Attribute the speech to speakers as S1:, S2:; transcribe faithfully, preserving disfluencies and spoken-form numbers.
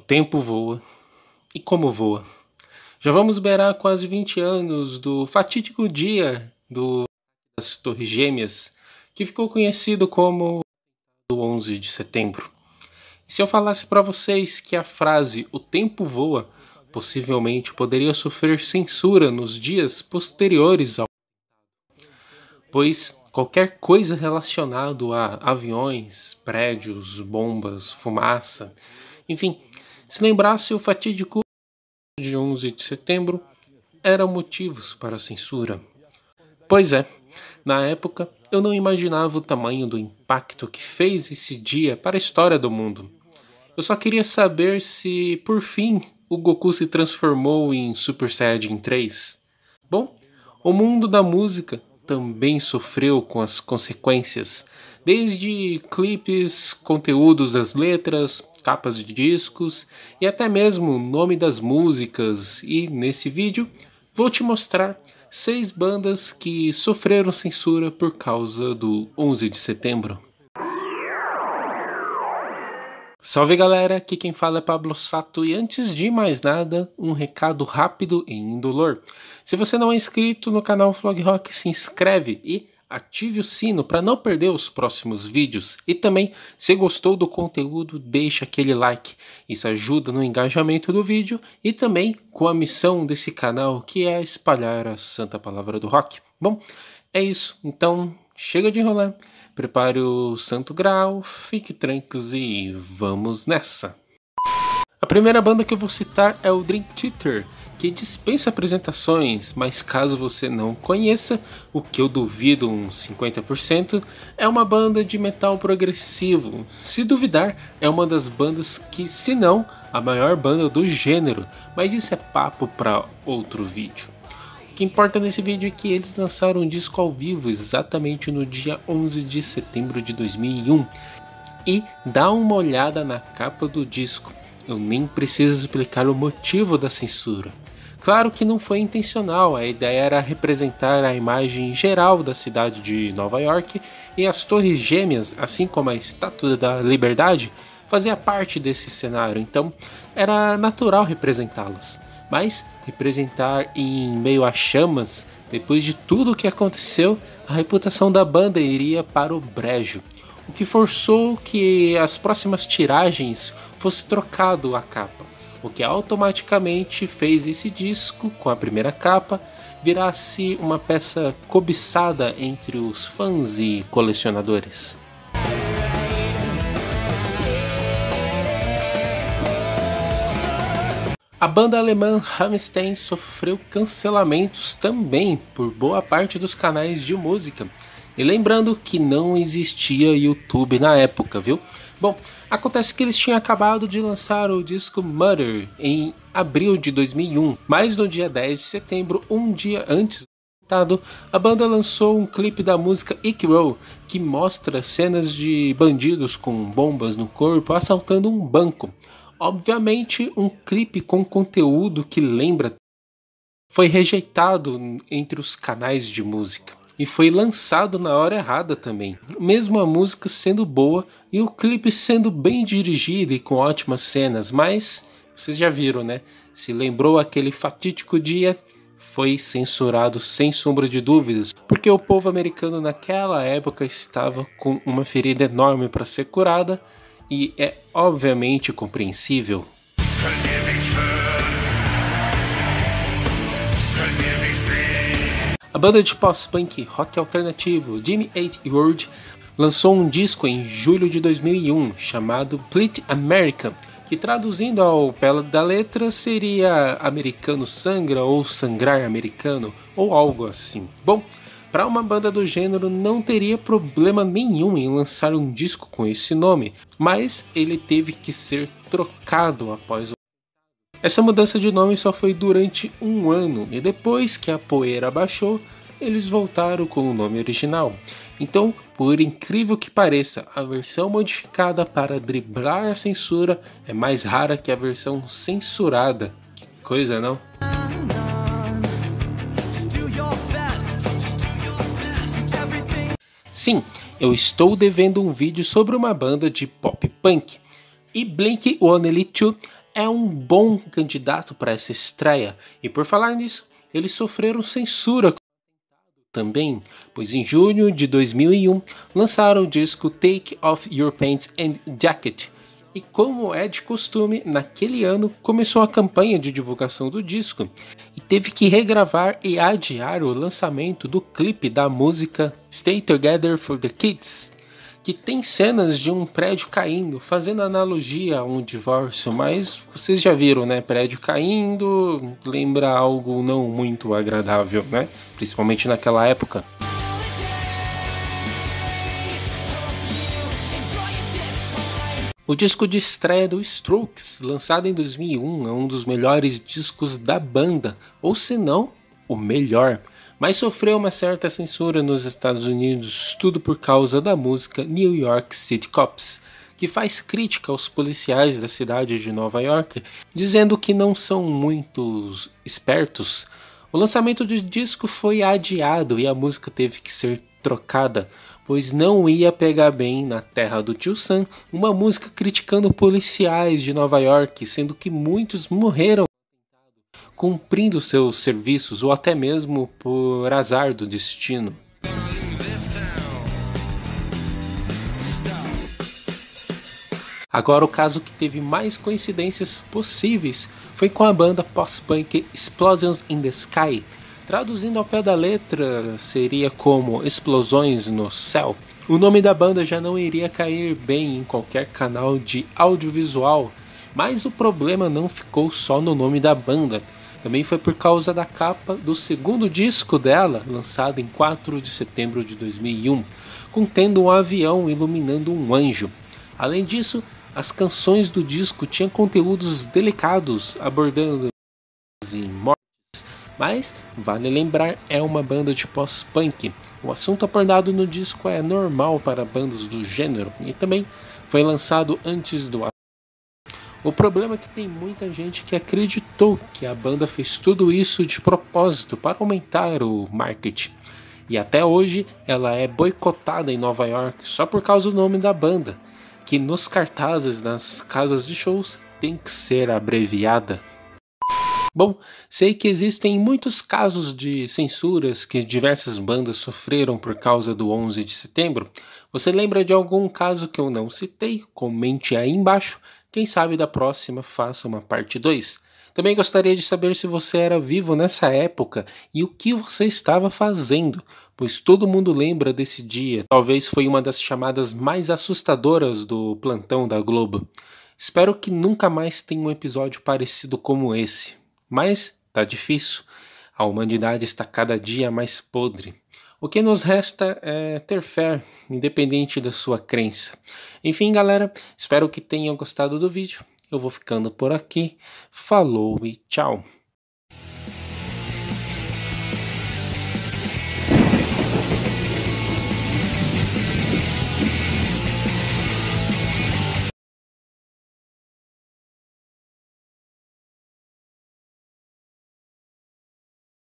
S1: tempo voa, e como voa. Já vamos beirar quase vinte anos do fatídico dia do, das Torres Gêmeas, que ficou conhecido como o onze de setembro. E se eu falasse para vocês que a frase "o tempo voa" possivelmente poderia sofrer censura nos dias posteriores ao... Pois qualquer coisa relacionada a aviões, prédios, bombas, fumaça, enfim, se lembrasse o fatídico de onze de setembro, eram motivos para a censura. Pois é, na época eu não imaginava o tamanho do impacto que fez esse dia para a história do mundo. Eu só queria saber se, por fim, o Goku se transformou em Super Saiyajin três. Bom, o mundo da música também sofreu com as consequências, desde clipes, conteúdos das letras, capas de discos e até mesmo o nome das músicas. E nesse vídeo vou te mostrar seis bandas que sofreram censura por causa do onze de setembro. Salve galera, aqui quem fala é Pablo Sato e antes de mais nada, um recado rápido e indolor. Se você não é inscrito no canal Flog Rock, se inscreve e ative o sino para não perder os próximos vídeos. E também, se gostou do conteúdo, deixa aquele like. Isso ajuda no engajamento do vídeo e também com a missão desse canal, que é espalhar a santa palavra do rock. Bom, é isso. Então, chega de enrolar. Prepare o santo grau, fique tranquilos e vamos nessa! A primeira banda que eu vou citar é o Dream Theater, que dispensa apresentações, mas caso você não conheça, o que eu duvido uns cinquenta por cento, é uma banda de metal progressivo. Se duvidar, é uma das bandas que, se não, a maior banda do gênero, mas isso é papo para outro vídeo. O que importa nesse vídeo é que eles lançaram um disco ao vivo exatamente no dia onze de setembro de dois mil e um. E dá uma olhada na capa do disco, eu nem preciso explicar o motivo da censura. Claro que não foi intencional, a ideia era representar a imagem geral da cidade de Nova York e as Torres Gêmeas, assim como a Estátua da Liberdade, fazia parte desse cenário, então era natural representá-las. Mas representar em meio a chamas, depois de tudo o que aconteceu, a reputação da banda iria para o brejo, o que forçou que as próximas tiragens fosse trocado a capa, o que automaticamente fez esse disco, com a primeira capa, virasse uma peça cobiçada entre os fãs e colecionadores. A banda alemã Rammstein sofreu cancelamentos também por boa parte dos canais de música. E lembrando que não existia YouTube na época, viu? Bom, acontece que eles tinham acabado de lançar o disco Mother em abril de dois mil e um, mas no dia dez de setembro, um dia antes do resultado, a banda lançou um clipe da música Ikiro, que mostra cenas de bandidos com bombas no corpo assaltando um banco. Obviamente, um clipe com conteúdo que lembra foi rejeitado entre os canais de música e foi lançado na hora errada também, mesmo a música sendo boa e o clipe sendo bem dirigido e com ótimas cenas, mas vocês já viram, né? Se lembrou aquele fatídico dia, foi censurado sem sombra de dúvidas, porque o povo americano naquela época estava com uma ferida enorme para ser curada. E é obviamente compreensível. A banda de pós-punk rock alternativo Jimmy Eat World lançou um disco em julho de dois mil e um chamado Bleed American, que traduzindo ao pé da letra seria Americano Sangra ou Sangrar Americano ou algo assim. Bom, para uma banda do gênero não teria problema nenhum em lançar um disco com esse nome, mas ele teve que ser trocado após o... Essa mudança de nome só foi durante um ano e depois que a poeira abaixou, eles voltaram com o nome original. Então, por incrível que pareça, a versão modificada para driblar a censura é mais rara que a versão censurada. Que coisa, não? Sim, eu estou devendo um vídeo sobre uma banda de pop punk. E Blink one eighty-two é um bom candidato para essa estreia, e por falar nisso, eles sofreram censura também, pois em junho de dois mil e um lançaram o disco Take Off Your Pants and Jacket, e como é de costume, naquele ano começou a campanha de divulgação do disco e teve que regravar e adiar o lançamento do clipe da música Stay Together for the Kids, que tem cenas de um prédio caindo, fazendo analogia a um divórcio, mas vocês já viram, né? Prédio caindo lembra algo não muito agradável, né? Principalmente naquela época. O disco de estreia do Strokes, lançado em dois mil e um, é um dos melhores discos da banda, ou se não, o melhor. Mas sofreu uma certa censura nos Estados Unidos, tudo por causa da música New York City Cops, que faz crítica aos policiais da cidade de Nova York, dizendo que não são muito espertos. O lançamento do disco foi adiado e a música teve que ser trocada, pois não ia pegar bem na terra do Tio Sam uma música criticando policiais de Nova York, sendo que muitos morreram cumprindo seus serviços ou até mesmo por azar do destino. Agora o caso que teve mais coincidências possíveis foi com a banda post-punk Explosions in the Sky. Traduzindo ao pé da letra, seria como Explosões no Céu. O nome da banda já não iria cair bem em qualquer canal de audiovisual, mas o problema não ficou só no nome da banda. Também foi por causa da capa do segundo disco dela, lançado em quatro de setembro de dois mil e um, contendo um avião iluminando um anjo. Além disso, as canções do disco tinham conteúdos delicados, abordando e mortes, mas, vale lembrar, é uma banda de post-punk. O assunto abordado no disco é normal para bandas do gênero e também foi lançado antes do. O problema é que tem muita gente que acreditou que a banda fez tudo isso de propósito para aumentar o marketing. E até hoje ela é boicotada em Nova York só por causa do nome da banda, que nos cartazes nas casas de shows tem que ser abreviada. Bom, sei que existem muitos casos de censuras que diversas bandas sofreram por causa do onze de setembro. Você lembra de algum caso que eu não citei? Comente aí embaixo. Quem sabe da próxima faça uma parte dois. Também gostaria de saber se você era vivo nessa época e o que você estava fazendo, pois todo mundo lembra desse dia. Talvez foi uma das chamadas mais assustadoras do plantão da Globo. Espero que nunca mais tenha um episódio parecido como esse. Mas tá difícil. A humanidade está cada dia mais podre. O que nos resta é ter fé, independente da sua crença. Enfim, galera, espero que tenham gostado do vídeo. Eu vou ficando por aqui. Falou e tchau!